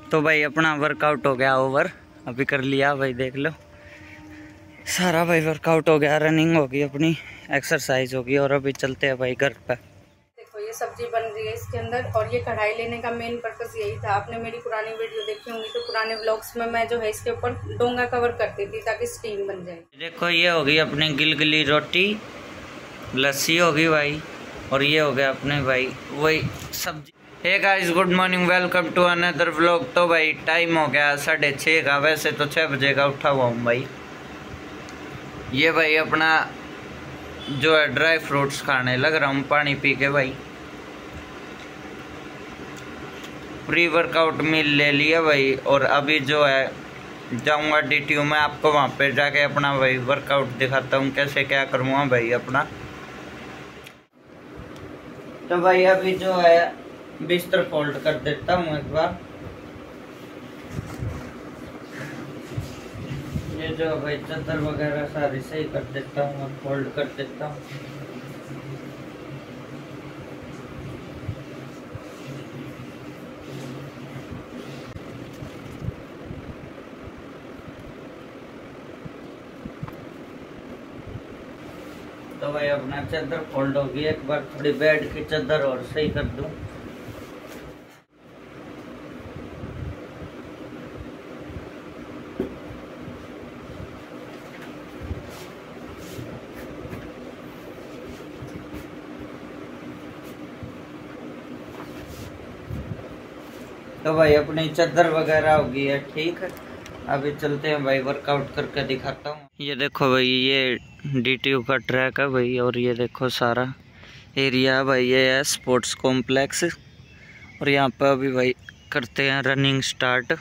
तो भाई अपना वर्कआउट हो गया ओवर, अभी कर लिया भाई, देख लो सारा भाई वर्कआउट हो गया, रनिंग होगी, अपनी एक्सरसाइज होगी और अभी चलते हैं भाई घर पे। देखो ये सब्जी बन रही है इसके अंदर, और ये कढ़ाई लेने का मेन पर्पस यही था। आपने मेरी पुरानी वीडियो देखी होंगी तो पुराने व्लॉग्स में मैं जो है इसके ऊपर डोंगा कवर करती थी ताकि स्टीम बन जाए। देखो ये होगी अपनी गिलगिली रोटी, लस्सी होगी भाई, और ये हो गया अपने भाई वही सब्जी। Hey guys, good morning, welcome to another vlog. तो भाई टाइम हो गया 6:30 का, वैसे तो 6 बजे का उठा हुआ हूँ भाई। ये भाई अपना जो है ड्राई फ्रूट्स खाने लग रहा हूँ पानी पी के भाई। प्री वर्कआउट मील ले लिया भाई, और अभी जो है जाऊँगा DTU में, आपको वहाँ पे जाके अपना भाई वर्कआउट दिखाता हूँ कैसे क्या करूँगा भाई अपना। तो भाई अभी जो है बिस्तर फोल्ड कर देता हूँ एक बार। ये जो भाई चादर वगैरह सारी सही कर देता हूँ और फोल्ड कर देता हूँ। तो भाई अपना चादर फोल्ड होगी, एक बार थोड़ी बेड की चादर और सही कर दूं। तो भाई अपनी चादर वगैरह होगी है ठीक है। अभी चलते हैं भाई, वर्कआउट करके दिखाता हूँ। ये देखो भाई, ये DTU का ट्रैक है भाई, और ये देखो सारा एरिया भाई, ये है स्पोर्ट्स कॉम्प्लेक्स, और यहाँ पे अभी भाई करते हैं रनिंग स्टार्ट।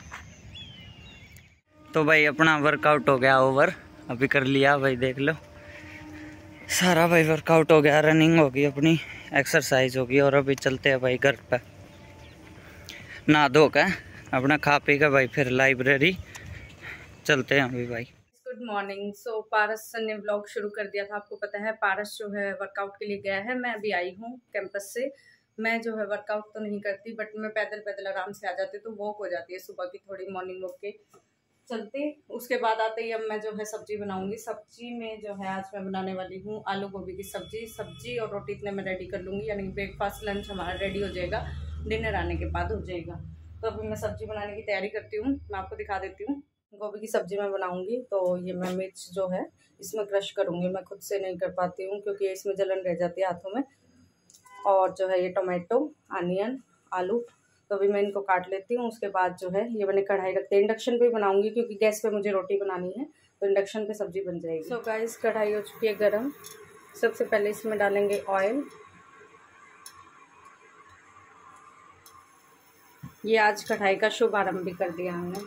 तो भाई अपना वर्कआउट हो गया ओवर, अभी कर लिया भाई, देख लो सारा भाई वर्कआउट हो गया, रनिंग होगी, अपनी एक्सरसाइज होगी, और अभी चलते हैं भाई घर पे नहा धो के, अपना खा पी के भाई फिर लाइब्रेरी चलते हैं अभी भाई। Good morning. सो पारस ने व्लॉग शुरू कर दिया था, आपको पता है पारस जो है वर्कआउट के लिए गया है। मैं अभी आई हूँ कैंपस से। मैं जो है वर्कआउट तो नहीं करती, बट मैं पैदल पैदल आराम से आ जाती, तो वॉक हो जाती है सुबह की, थोड़ी मॉर्निंग वॉक के चलते। उसके बाद आते ही अब मैं जो है सब्जी बनाऊंगी। सब्जी में जो है आज मैं बनाने वाली हूँ आलू गोभी की सब्जी और रोटी इतने में रेडी कर लूँगी, यानी ब्रेकफास्ट लंच हमारा रेडी हो जाएगा, डिनर आने के बाद हो जाएगा। तो अभी मैं सब्जी बनाने की तैयारी करती हूँ, मैं आपको दिखा देती हूँ। गोभी की सब्जी मैं बनाऊंगी, तो ये मैं मिर्च जो है इसमें क्रश करूँगी। मैं खुद से नहीं कर पाती हूँ क्योंकि इसमें जलन रह जाती है हाथों में। और जो है ये टोमेटो, अनियन, आलू, तो अभी मैं इनको काट लेती हूँ। उसके बाद जो है ये मैंने कढ़ाई रखते हैं, इंडक्शन पे बनाऊंगी क्योंकि गैस पे मुझे रोटी बनानी है, तो इंडक्शन पे सब्जी बन जाएगी। सो गाइस, कढ़ाई हो चुकी है गरम। सबसे पहले इसमें डालेंगे ऑयल। ये आज कढ़ाई का शुभ आरंभ भी कर दिया हमने।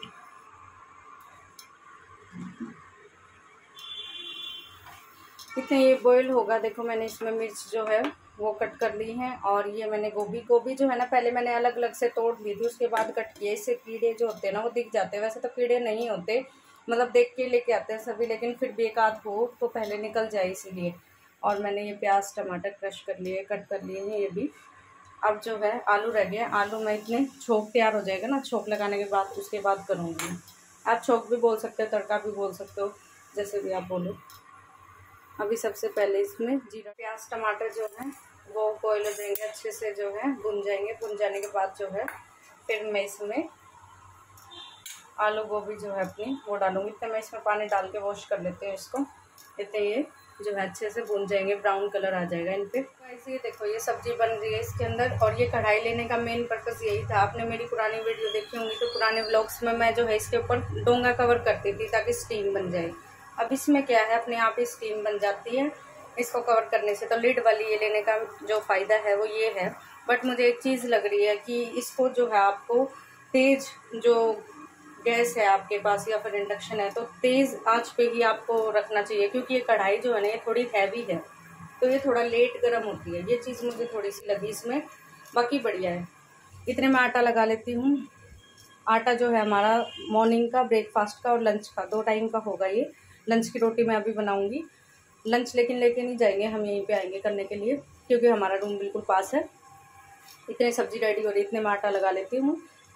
इतने ये बॉईल होगा। देखो मैंने इसमें मिर्च जो है वो कट कर ली है, और ये मैंने गोभी जो है ना, पहले मैंने अलग अलग से तोड़ ली थी, उसके बाद कट किया। इससे कीड़े जो होते हैं ना वो दिख जाते हैं। वैसे तो कीड़े नहीं होते, मतलब देख के लेके आते हैं सभी, लेकिन फिर भी एक आध हो तो पहले निकल जाए इसीलिए। और मैंने ये प्याज टमाटर क्रश कर लिए, कट कर लिए हैं ये भी। अब जो है आलू रह गया। आलू में इतने छोंक तैयार हो जाएगा ना, छोंक लगाने के बाद उसके बाद करूँगी। आप छोंक भी बोल सकते हो, तड़का भी बोल सकते हो, जैसे भी आप बोलो। अभी सबसे पहले इसमें जीरा, प्याज टमाटर जो है वो बॉईल हो जाएंगे, अच्छे से जो है भुन जाएंगे। भुन जाने के बाद जो है फिर मैं इसमें आलू गोभी जो है अपनी वो डालूंगी। तो मैं इसमें पानी डाल के वॉश कर लेती हूँ इसको। इतने ये जो है अच्छे से भुन जाएंगे, ब्राउन कलर आ जाएगा इन पे। ऐसे देखो ये सब्जी बन रही है इसके अंदर, और ये कढ़ाई लेने का मेन पर्पस यही था। आपने मेरी पुरानी वीडियो देखी होंगी तो पुराने व्लॉग्स में मैं जो है इसके ऊपर डोंगा कवर करती थी ताकि स्टीम बन जाए। अब इसमें क्या है, अपने आप ही स्टीम बन जाती है इसको कवर करने से। तो लिड वाली ये लेने का जो फ़ायदा है वो ये है। बट मुझे एक चीज़ लग रही है कि इसको जो है आपको तेज़, जो गैस है आपके पास या फिर इंडक्शन है, तो तेज़ आंच पे ही आपको रखना चाहिए, क्योंकि ये कढ़ाई जो है ना ये थोड़ी हैवी है, तो ये थोड़ा लेट गर्म होती है। ये चीज़ मुझे थोड़ी सी लगी इसमें, बाकी बढ़िया है। इतने में आटा लगा लेती हूँ। आटा जो है हमारा मॉर्निंग का, ब्रेकफास्ट का और लंच का, 2 टाइम का होगा ये। लंच की रोटी मैं अभी बनाऊंगी। लंच लेकिन लेके नहीं जाएंगे, हम यहीं पे आएंगे करने के लिए, क्योंकि हमारा रूम बिल्कुल पास है। इतने सब्जी रेडी हो रही, इतने में आटा लगा लेती हूँ।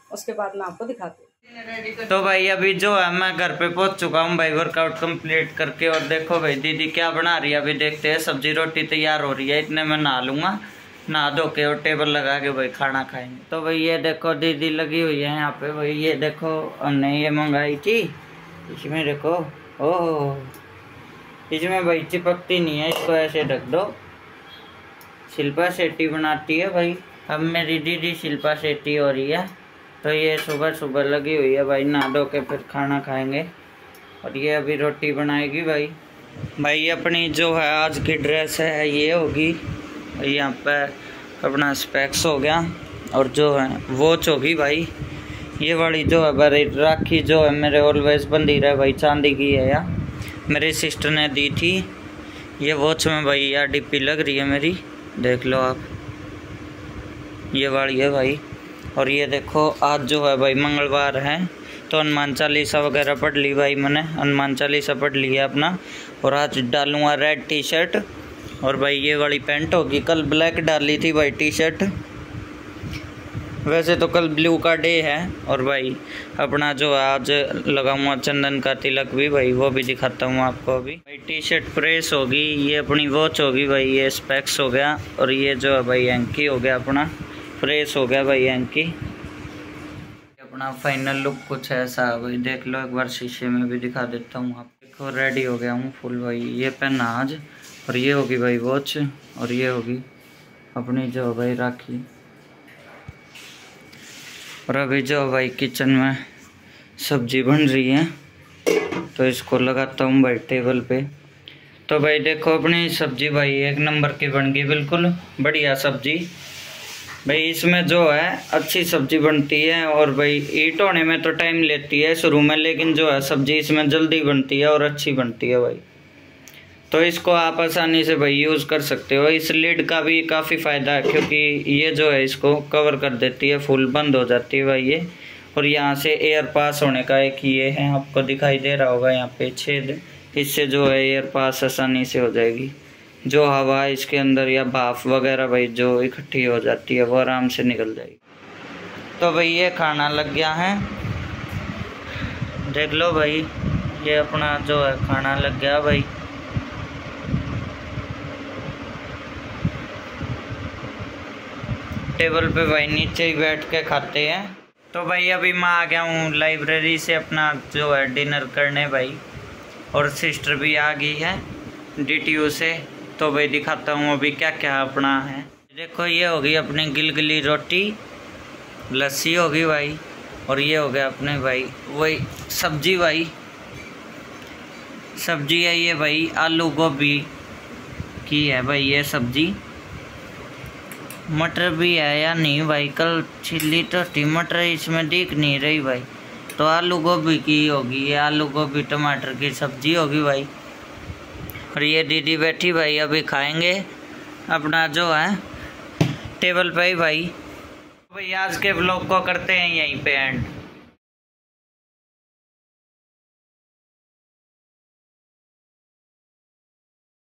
उसके बाद मैं आपको दिखाती हूँ। तो भाई अभी जो है मैं घर पे पहुंच चुका हूँ भाई वर्कआउट कंप्लीट करके। और देखो भाई दीदी क्या बना रही है, अभी देखते हैं। सब्जी रोटी तैयार हो रही है, इतने में नहा लूँगा, नहा धो के और टेबल लगा के भाई खाना खाएंगे। तो भाई ये देखो दीदी लगी हुई है यहाँ पे भाई। ये देखो हमने ये मंगाई थी, इसमें देखो ओह इसमें भाई चिपकती नहीं है, इसको ऐसे ढक दो। शिल्पा शेट्टी बनाती है भाई। अब मेरी दीदी शिल्पा शेट्टी हो रही है। तो ये सुबह सुबह लगी हुई है भाई, नहा धो के फिर खाना खाएंगे। और ये अभी रोटी बनाएगी भाई। भाई अपनी जो है आज की ड्रेस है ये होगी, यहाँ पे अपना स्पेक्स हो गया और जो है वॉच होगी भाई। ये वाली जो है भाई राखी जो है मेरे ऑलवेज बंदी रहे भाई, चांदी की है या मेरी सिस्टर ने दी थी। ये वॉच में भाई यार डिप्पी लग रही है मेरी, देख लो आप, ये वाली है भाई। और ये देखो आज जो है भाई मंगलवार है तो हनुमान चालीसा वगैरह पढ़ ली भाई, मैंने हनुमान चालीसा पढ़ ली है अपना। और आज डालूंगा रेड टी शर्ट और भाई ये वाली पैंट होगी। कल ब्लैक डाली थी भाई टी शर्ट, वैसे तो कल ब्लू का डे है। और भाई अपना जो आज लगाऊंगा चंदन का तिलक भी भाई, वो भी दिखाता हूँ आपको अभी। भाई टी शर्ट प्रेस होगी, ये अपनी वॉच होगी भाई, ये स्पेक्स हो गया और ये जो है भाई एंकी हो गया, अपना प्रेस हो गया भाई एंकी। अपना फाइनल लुक कुछ ऐसा है भाई, देख लो एक बार शीशे में भी दिखा देता हूँ आप। देखो रेडी हो गया हूँ फुल भाई, ये पहना आज। और ये होगी भाई वॉच और ये होगी अपनी जो भाई राखी। और अभी जो भाई किचन में सब्जी बन रही है तो इसको लगाता हूँ भाई टेबल पे। तो भाई देखो अपनी सब्जी भाई एक नंबर की बन गई, बिल्कुल बढ़िया सब्जी भाई। इसमें जो है अच्छी सब्जी बनती है और भाई ईट होने में तो टाइम लेती है शुरू में, लेकिन जो है सब्जी इसमें जल्दी बनती है और अच्छी बनती है भाई। तो इसको आप आसानी से भाई यूज़ कर सकते हो। इस लिड का भी काफ़ी फ़ायदा है क्योंकि ये जो है इसको कवर कर देती है, फुल बंद हो जाती है भाई ये। और यहाँ से एयर पास होने का एक ये है, आपको दिखाई दे रहा होगा यहाँ पे छेद, इससे जो है एयर पास आसानी से हो जाएगी। जो हवा इसके अंदर या भाप वगैरह भाई जो इकट्ठी हो जाती है वो आराम से निकल जाएगी। तो भाई ये खाना लग गया है, देख लो भाई, ये अपना जो है खाना लग गया भाई। टेबल पे भाई नीचे ही बैठ के खाते हैं। तो भाई अभी मैं आ गया हूँ लाइब्रेरी से अपना जो है डिनर करने भाई। और सिस्टर भी आ गई है DTU से। तो भाई दिखाता हूँ अभी क्या क्या अपना है। देखो ये होगी अपनी गिलगिली रोटी, लस्सी होगी भाई। और ये हो गया अपने भाई वही सब्जी भाई, सब्जी है ये भाई आलू गोभी की है भाई ये सब्जी। मटर भी है या नहीं भाई, कल चिल्ली तो मटर इसमें दिख नहीं रही भाई। तो आलू गोभी की होगी, ये आलू गोभी टमाटर की सब्जी होगी भाई। और ये दीदी बैठी भाई, अभी खाएंगे अपना जो है टेबल पे ही भाई। आज के ब्लॉग को करते हैं यहीं पे एंड।